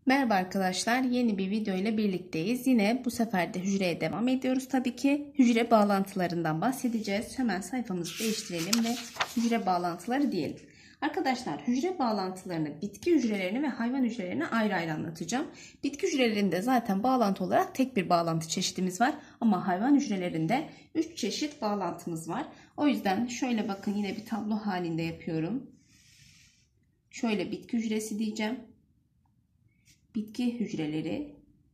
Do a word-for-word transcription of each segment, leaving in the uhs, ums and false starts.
Merhaba arkadaşlar, yeni bir video ile birlikteyiz. Yine bu sefer de hücreye devam ediyoruz. Tabii ki hücre bağlantılarından bahsedeceğiz. Hemen sayfamızı değiştirelim ve hücre bağlantıları diyelim. Arkadaşlar, hücre bağlantılarını, bitki hücrelerini ve hayvan hücrelerini ayrı ayrı anlatacağım. Bitki hücrelerinde zaten bağlantı olarak tek bir bağlantı çeşidimiz var. Ama hayvan hücrelerinde üç çeşit bağlantımız var. O yüzden şöyle bakın, yine bir tablo halinde yapıyorum. Şöyle bitki hücresi diyeceğim. Bitki hücreleri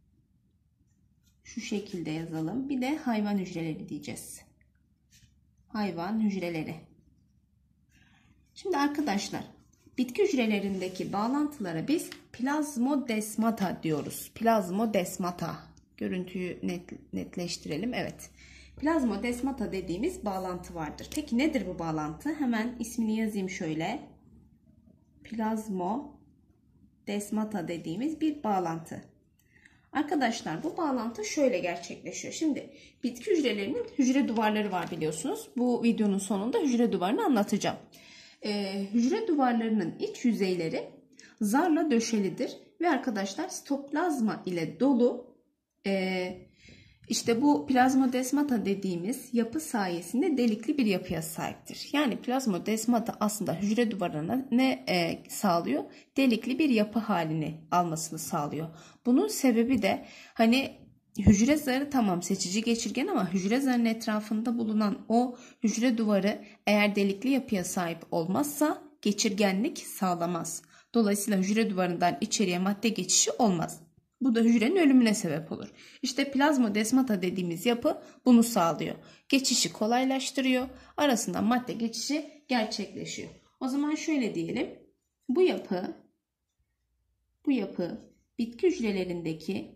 şu şekilde yazalım. Bir de hayvan hücreleri diyeceğiz. Hayvan hücreleri. Şimdi arkadaşlar, bitki hücrelerindeki bağlantılara biz plazmodesmata diyoruz. Plazmodesmata. Görüntüyü net, netleştirelim. Evet. Plazmodesmata dediğimiz bağlantı vardır. Peki nedir bu bağlantı? Hemen ismini yazayım şöyle. Plazmo desmata dediğimiz bir bağlantı. Arkadaşlar, bu bağlantı şöyle gerçekleşiyor. Şimdi bitki hücrelerinin hücre duvarları var biliyorsunuz. Bu videonun sonunda hücre duvarını anlatacağım. Ee, hücre duvarlarının iç yüzeyleri zarla döşelidir ve arkadaşlar sitoplazma ile dolu. Ee, işte bu plazmodesmata dediğimiz yapı sayesinde delikli bir yapıya sahiptir. Yani plazmodesmata aslında hücre duvarına ne e, sağlıyor? Delikli bir yapı halini almasını sağlıyor. Bunun sebebi de hani hücre zarı tamam seçici geçirgen ama hücre zarının etrafında bulunan o hücre duvarı eğer delikli yapıya sahip olmazsa geçirgenlik sağlamaz. Dolayısıyla hücre duvarından içeriye madde geçişi olmaz. Bu da hücrenin ölümüne sebep olur. İşte plazmodesmata dediğimiz yapı bunu sağlıyor. Geçişi kolaylaştırıyor. Arasından madde geçişi gerçekleşiyor. O zaman şöyle diyelim. Bu yapı bu yapı bitki hücrelerindeki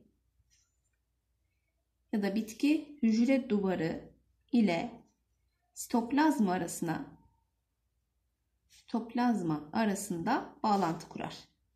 ya da bitki hücre duvarı ile sitoplazma arasına sitoplazma arasında bağlantı kurar.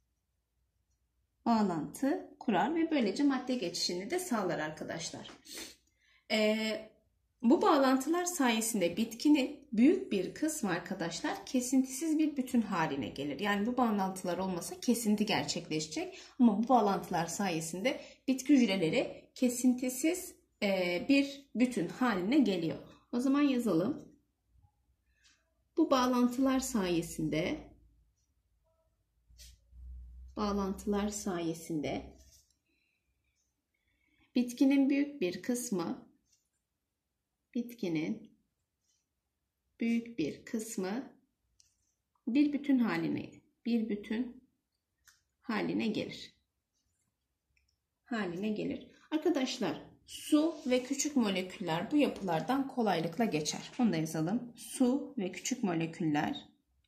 Bağlantı kurar ve böylece madde geçişini de sağlar arkadaşlar. Ee, bu bağlantılar sayesinde bitkinin büyük bir kısmı arkadaşlar kesintisiz bir bütün haline gelir. Yani bu bağlantılar olmasa kesinti gerçekleşecek ama bu bağlantılar sayesinde bitki hücreleri kesintisiz e, bir bütün haline geliyor. O zaman yazalım. Bu bağlantılar sayesinde bağlantılar sayesinde bitkinin büyük bir kısmı bitkinin büyük bir kısmı bir bütün haline bir bütün haline gelir. Haline gelir. Arkadaşlar, su ve küçük moleküller bu yapılardan kolaylıkla geçer. Onu da yazalım. Su ve küçük moleküller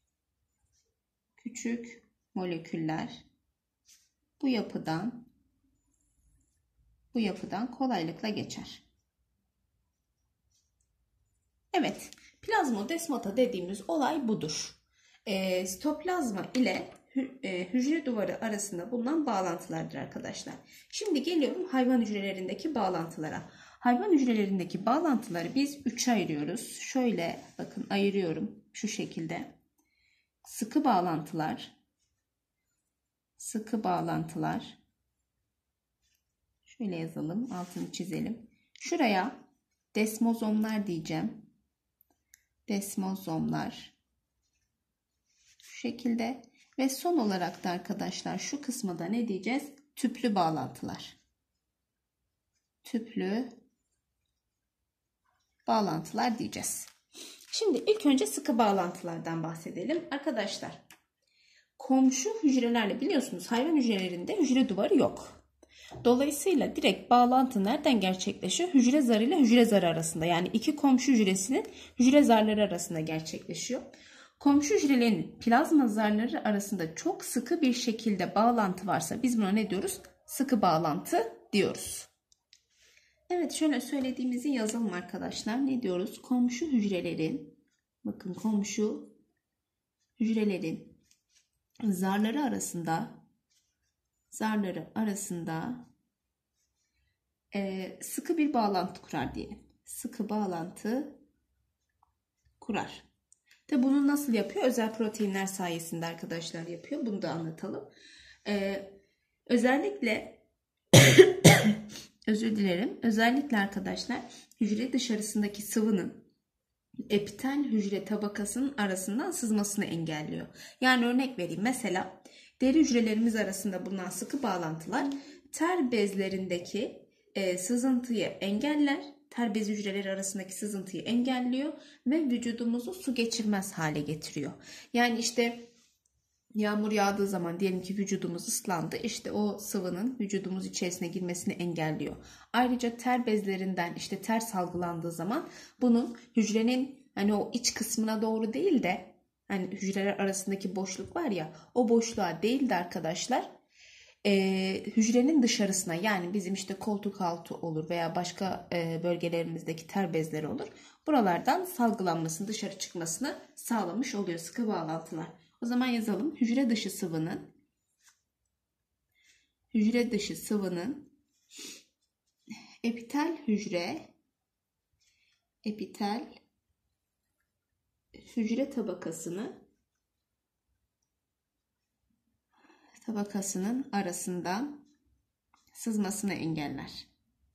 küçük moleküller bu yapıdan bu yapıdan kolaylıkla geçer. Evet, plazmodesmata dediğimiz olay budur. E, sitoplazma ile hü, e, hücre duvarı arasında bulunan bağlantılardır arkadaşlar. Şimdi geliyorum hayvan hücrelerindeki bağlantılara. Hayvan hücrelerindeki bağlantıları biz üçe ayırıyoruz. Şöyle bakın, ayırıyorum şu şekilde. Sıkı bağlantılar, sıkı bağlantılar. Şöyle yazalım, altını çizelim. Şuraya desmozomlar diyeceğim. Desmozomlar. Şu şekilde. Ve son olarak da arkadaşlar şu kısma da ne diyeceğiz? Tüplü bağlantılar. Tüplü bağlantılar diyeceğiz. Şimdi ilk önce sıkı bağlantılardan bahsedelim. Arkadaşlar, komşu hücrelerle biliyorsunuz hayvan hücrelerinde hücre duvarı yok. Dolayısıyla direkt bağlantı nereden gerçekleşiyor? Hücre zarı ile hücre zarı arasında, yani iki komşu hücresinin hücre zarları arasında gerçekleşiyor. Komşu hücrelerin plazma zarları arasında çok sıkı bir şekilde bağlantı varsa biz buna ne diyoruz? Sıkı bağlantı diyoruz. Evet, şöyle söylediğimizi yazalım arkadaşlar. Ne diyoruz? Komşu hücrelerin, bakın komşu hücrelerin zarları arasında zarları arasında e, sıkı bir bağlantı kurar diyelim. Sıkı bağlantı kurar. Tabi bunu nasıl yapıyor? Özel proteinler sayesinde arkadaşlar yapıyor. Bunu da anlatalım. E, Özellikle özür dilerim. Özellikle arkadaşlar hücre dışarısındaki sıvının epitel hücre tabakasının arasından sızmasını engelliyor. Yani örnek vereyim. Mesela deri hücrelerimiz arasında bulunan sıkı bağlantılar ter bezlerindeki e, sızıntıyı engeller. Ter bezi hücreleri arasındaki sızıntıyı engelliyor ve vücudumuzu su geçirmez hale getiriyor. Yani işte yağmur yağdığı zaman diyelim ki vücudumuz ıslandı. İşte o sıvının vücudumuz içerisine girmesini engelliyor. Ayrıca ter bezlerinden işte ter salgılandığı zaman bunun hücrenin hani o iç kısmına doğru değil de hani hücreler arasındaki boşluk var ya, o boşluğa değil de arkadaşlar e, hücrenin dışarısına, yani bizim işte koltuk altı olur veya başka e, bölgelerimizdeki ter bezleri olur. Buralardan salgılanmasını, dışarı çıkmasını sağlamış oluyor sıkı bağlantılar. O zaman yazalım. Hücre dışı sıvının hücre dışı sıvının epitel hücre epitel hücre tabakasını tabakasının arasından sızmasını engeller.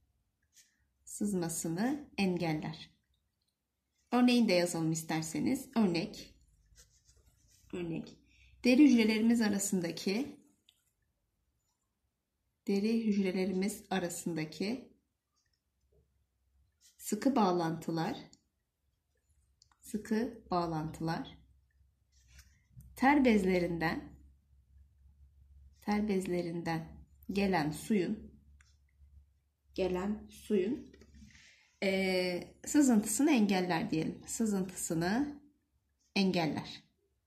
Sızmasını engeller. Örneğini de yazalım isterseniz. Örnek Örnek. Deri hücrelerimiz arasındaki deri hücrelerimiz arasındaki sıkı bağlantılar sıkı bağlantılar ter bezlerinden ter bezlerinden gelen suyun gelen suyun e, sızıntısını engeller diyelim. Sızıntısını engeller.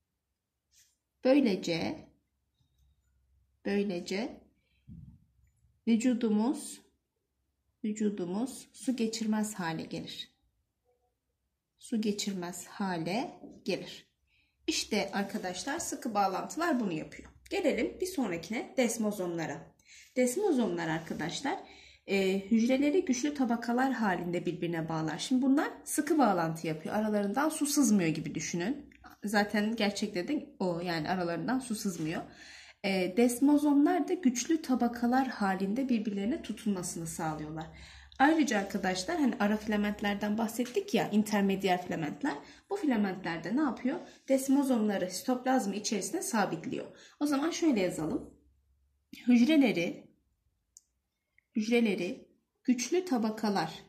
Böylece böylece vücudumuz vücudumuz su geçirmez hale gelir. Su geçirmez hale gelir. İşte arkadaşlar sıkı bağlantılar bunu yapıyor. Gelelim bir sonrakine, desmozomlara. Desmozomlar arkadaşlar e, hücreleri güçlü tabakalar halinde birbirine bağlar. Şimdi bunlar sıkı bağlantı yapıyor. Aralarından su sızmıyor gibi düşünün. Zaten gerçekte de o, yani aralarından su sızmıyor. E, desmozomlar da güçlü tabakalar halinde birbirlerine tutunmasını sağlıyorlar. Ayrıca arkadaşlar hani ara filamentlerden bahsettik ya, intermediyer filamentler. Bu filamentler de ne yapıyor? Desmozomları sitoplazma içerisine sabitliyor. O zaman şöyle yazalım. Hücreleri hücreleri güçlü tabakalar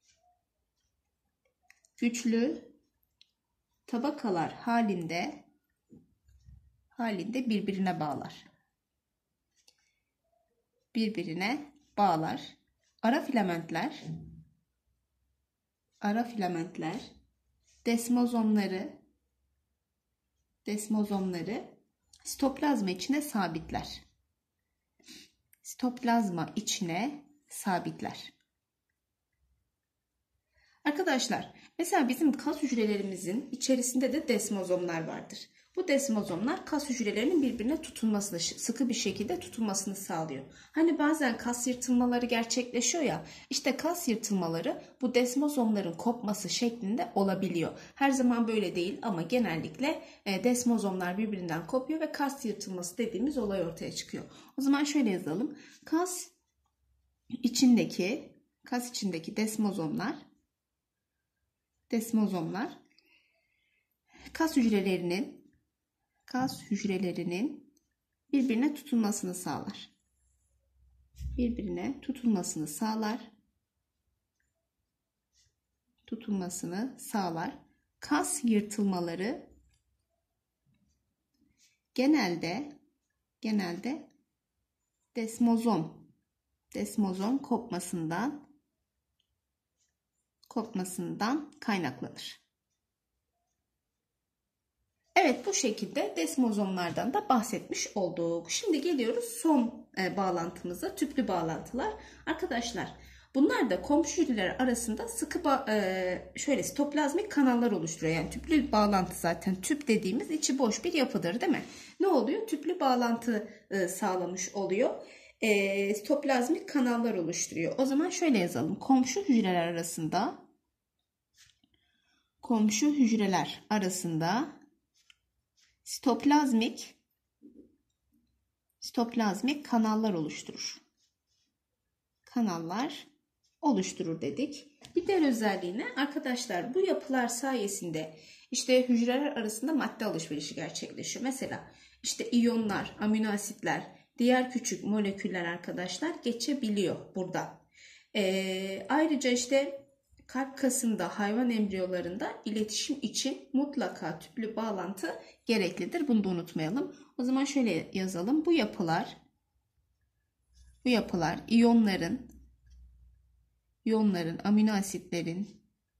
güçlü tabakalar halinde halinde birbirine bağlar. Birbirine bağlar. Ara filamentler ara filamentler desmozomları desmozomları sitoplazma içine sabitler. Sitoplazma içine sabitler. Arkadaşlar mesela bizim kas hücrelerimizin içerisinde de desmozomlar vardır. Bu desmozomlar kas hücrelerinin birbirine tutunmasını, sıkı bir şekilde tutunmasını sağlıyor. Hani bazen kas yırtılmaları gerçekleşiyor ya, işte kas yırtılmaları bu desmozomların kopması şeklinde olabiliyor. Her zaman böyle değil ama genellikle desmozomlar birbirinden kopuyor ve kas yırtılması dediğimiz olay ortaya çıkıyor. O zaman şöyle yazalım. Kas içindeki kas içindeki desmozomlar desmozomlar kas hücrelerinin kas hücrelerinin birbirine tutunmasını sağlar. Birbirine tutunmasını sağlar. Tutunmasını sağlar. Kas yırtılmaları genelde genelde desmozom desmozom kopmasından kopmasından kaynaklanır. Evet, bu şekilde desmozomlardan da bahsetmiş olduk. Şimdi geliyoruz son e, bağlantımıza, tüplü bağlantılar. Arkadaşlar bunlar da komşu hücreler arasında sıkı e, şöyle sitoplazmik kanallar oluşturuyor. Yani tüplü bağlantı zaten tüp dediğimiz içi boş bir yapıdır değil mi? Ne oluyor? Tüplü bağlantı e, sağlamış oluyor. E, sitoplazmik kanallar oluşturuyor. O zaman şöyle yazalım. Komşu hücreler arasında komşu hücreler arasında sitoplazmik sitoplazmik kanallar oluşturur. Kanallar oluşturur dedik. Bir diğer özelliğine arkadaşlar bu yapılar sayesinde işte hücreler arasında madde alışverişi gerçekleşiyor. Mesela işte iyonlar, amino asitler, diğer küçük moleküller arkadaşlar geçebiliyor burada. Ee, ayrıca işte kalp kasında, hayvan embriyolarında iletişim için mutlaka tüplü bağlantı gereklidir. Bunu da unutmayalım. O zaman şöyle yazalım. Bu yapılar bu yapılar iyonların, iyonların, amino asitlerin,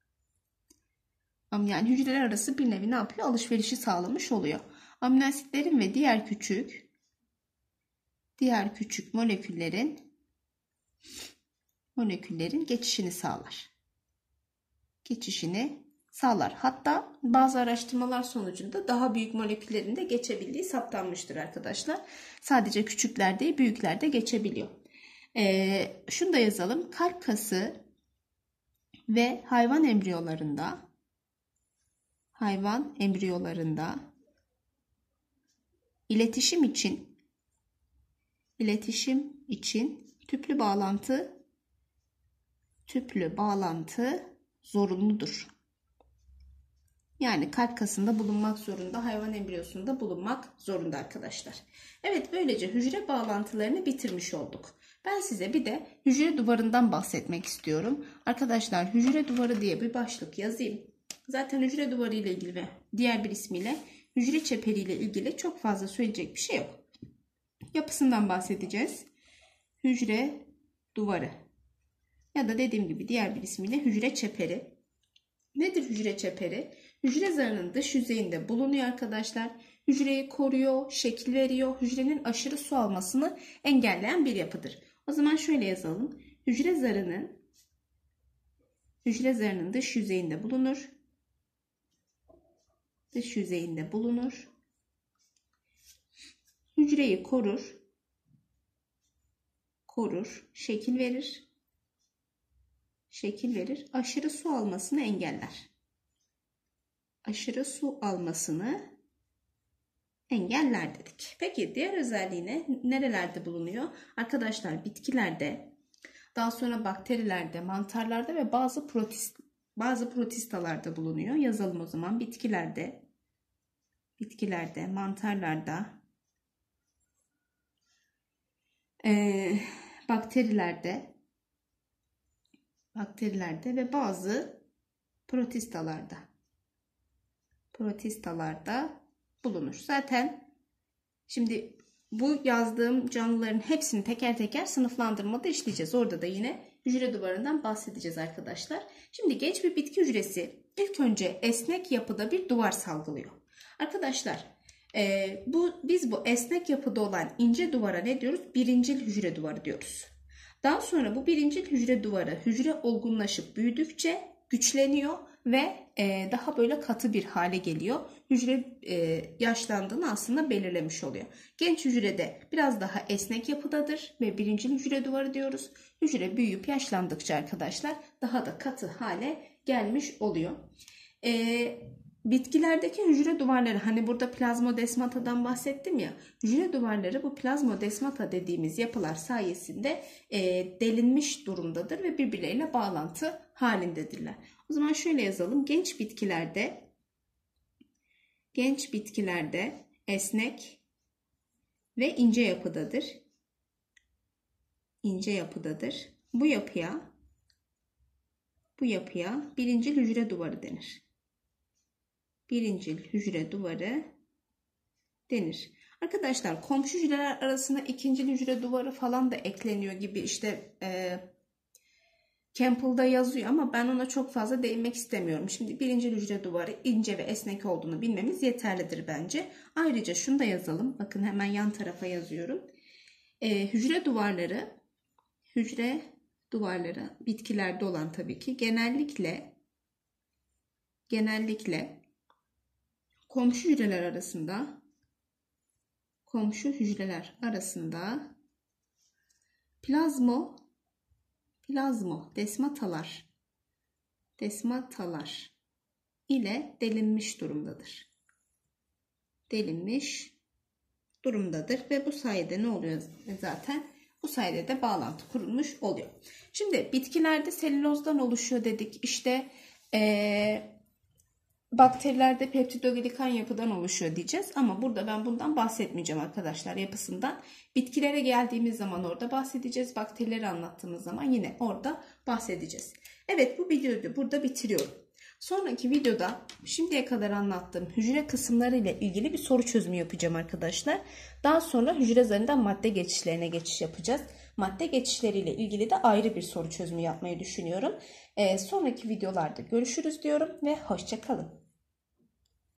yani hücreler arası bir nevi ne yapıyor? Alışverişi sağlamış oluyor. Amino asitlerin ve diğer küçük diğer küçük moleküllerin moleküllerin geçişini sağlar. Geçişini sağlar. Hatta bazı araştırmalar sonucunda daha büyük moleküllerin de geçebildiği saptanmıştır arkadaşlar. Sadece küçükler değil, büyükler de geçebiliyor. Ee, şunu da yazalım. Kalp kası ve hayvan embriyolarında hayvan embriyolarında iletişim için iletişim için tüplü bağlantı tüplü bağlantı zorunludur. Yani kalp kasında bulunmak zorunda, hayvan embriyosunda bulunmak zorunda arkadaşlar. Evet, böylece hücre bağlantılarını bitirmiş olduk. Ben size bir de hücre duvarından bahsetmek istiyorum. Arkadaşlar hücre duvarı diye bir başlık yazayım. Zaten hücre duvarı ile ilgili ve diğer bir ismiyle hücre çeperi ile ilgili çok fazla söyleyecek bir şey yok. Yapısından bahsedeceğiz. Hücre duvarı ya da dediğim gibi diğer bir ismiyle hücre çeperi. Nedir hücre çeperi? Hücre zarının dış yüzeyinde bulunuyor arkadaşlar. Hücreyi koruyor, şekil veriyor. Hücrenin aşırı su almasını engelleyen bir yapıdır. O zaman şöyle yazalım. Hücre zarının hücre zarının dış yüzeyinde bulunur. Dış yüzeyinde bulunur. Hücreyi korur. Korur, şekil verir. Şekil verir. Aşırı su almasını engeller. Aşırı su almasını engeller dedik. Peki diğer özelliğine nerelerde bulunuyor? Arkadaşlar bitkilerde, daha sonra bakterilerde, mantarlarda ve bazı protist bazı protistalarda bulunuyor. Yazalım o zaman. Bitkilerde, bitkilerde, mantarlarda, e, bakterilerde, bakterilerde ve bazı protistalarda. Protistalarda bulunur. Zaten şimdi bu yazdığım canlıların hepsini teker teker sınıflandırmada işleyeceğiz. Orada da yine hücre duvarından bahsedeceğiz arkadaşlar. Şimdi genç bir bitki hücresi ilk önce esnek yapıda bir duvar salgılıyor. Arkadaşlar e, bu biz bu esnek yapıda olan ince duvara ne diyoruz? Birincil hücre duvarı diyoruz. Daha sonra bu birincil hücre duvarı hücre olgunlaşıp büyüdükçe güçleniyor ve e, daha böyle katı bir hale geliyor. Hücre e, yaşlandığını aslında belirlemiş oluyor. Genç hücrede biraz daha esnek yapıdadır ve birincil hücre duvarı diyoruz. Hücre büyüyüp yaşlandıkça arkadaşlar daha da katı hale gelmiş oluyor. E, bitkilerdeki hücre duvarları, hani burada plazmodesmatadan bahsettim ya, hücre duvarları bu plazmodesmata dediğimiz yapılar sayesinde e, delinmiş durumdadır ve birbirleriyle bağlantı halindedirler. O zaman şöyle yazalım. Genç bitkilerde genç bitkilerde esnek ve ince yapıdadır. İnce yapıdadır. Bu yapıya bu yapıya birincil hücre duvarı denir. Birincil hücre duvarı denir. Arkadaşlar komşu hücreler arasında ikincil hücre duvarı falan da ekleniyor gibi işte e, Campbell'da yazıyor ama ben ona çok fazla değinmek istemiyorum. Şimdi birincil hücre duvarı ince ve esnek olduğunu bilmemiz yeterlidir bence. Ayrıca şunu da yazalım. Bakın hemen yan tarafa yazıyorum. E, hücre duvarları hücre duvarları bitkilerde olan tabii ki genellikle genellikle komşu hücreler arasında komşu hücreler arasında plazmo plazmo desmatalar desmatalar ile delinmiş durumdadır. Delinmiş durumdadır ve bu sayede ne oluyor zaten? Bu sayede de bağlantı kurulmuş oluyor. Şimdi bitkilerde selülozdan oluşuyor dedik. İşte ee, bakterilerde peptidoglikan yapıdan oluşuyor diyeceğiz. Ama burada ben bundan bahsetmeyeceğim arkadaşlar, yapısından. Bitkilere geldiğimiz zaman orada bahsedeceğiz. Bakterileri anlattığımız zaman yine orada bahsedeceğiz. Evet, bu videoyu burada bitiriyorum. Sonraki videoda şimdiye kadar anlattığım hücre kısımları ile ilgili bir soru çözümü yapacağım arkadaşlar. Daha sonra hücre zarından madde geçişlerine geçiş yapacağız. Madde geçişleriyle ilgili de ayrı bir soru çözümü yapmayı düşünüyorum. Ee, sonraki videolarda görüşürüz diyorum ve hoşça kalın.